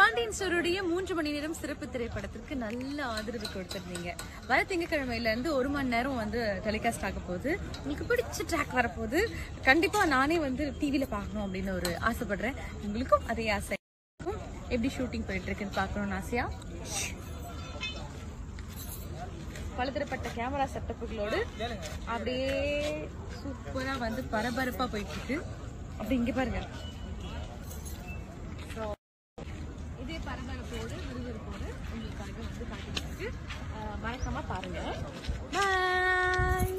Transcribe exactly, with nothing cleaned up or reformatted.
பாண்டியன் ஸ்டோருடைய மூன்று மணி நேரம் சிறப்பு திரைப்படத்திற்கு நல்ல ஆதரவு கொடுத்திருந்தீங்க. வர திங்கக்கிழமையில இருந்து ஒரு மணி நேரம் வந்து டெலிகாஸ்ட் ஆக போகுது. உங்களுக்கு பிடிச்ச ட்ராக் வரப்போகுது. கண்டிப்பா நானே வந்து டிவில பார்க்கணும் அப்படின்னு ஒரு ஆசைப்படுறேன். உங்களுக்கும் அதே ஆசை. எப்படி ஷூட்டிங் போயிட்டு இருக்குன்னு பார்க்கணும்னு ஆசையா? பலதரப்பட்ட கேமரா செட்டப்புகளோடு அப்படியே சூப்பரா வந்து பரபரப்பா போயிட்டு இருக்கு. அப்படி இங்க பாருங்க, இதே பரபரப்போடு விறுவிறுப்போடு உங்களுக்காக வந்து காட்டிட்டு இருக்கு. மறக்காம பாருங்க. பாய்.